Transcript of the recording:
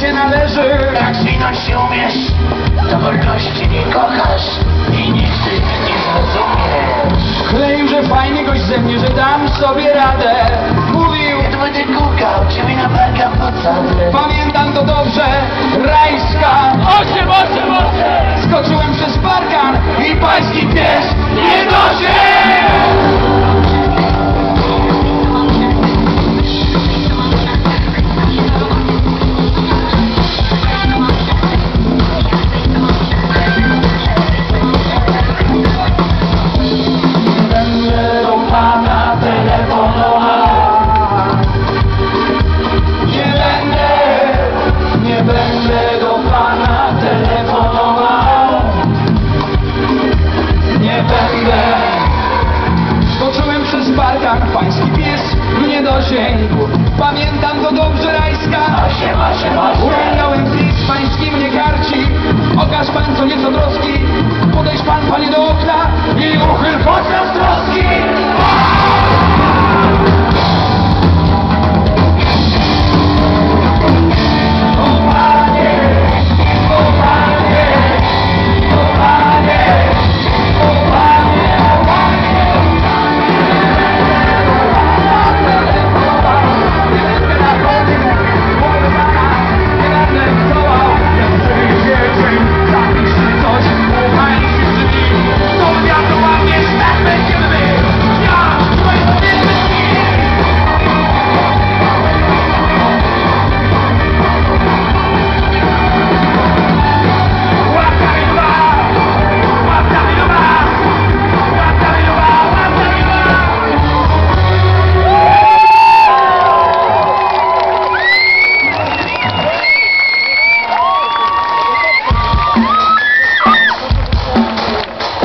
się należy. Jak zwinąć się umiesz, to wolności nie kochasz i nigdy nie zrozumiesz. Kleił, że fajny gość ze mnie, że dam sobie radę. Mówił, Kiedy będę kukał, ciebie na barkach podsadę.